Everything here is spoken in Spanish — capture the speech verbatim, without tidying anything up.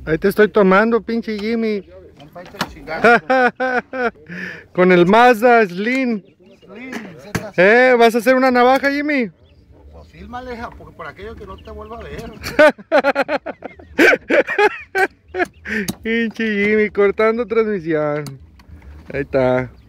Ahí te estoy tomando, pinche Jimmy. Un paito de chingazo. Con el Mazda Slim. Slim, Z. Eh, ¿vas a hacer una navaja, Jimmy? Pues fílmale, porque por aquello que no te vuelva a ver. Pinche Jimmy, cortando transmisión. Ahí está.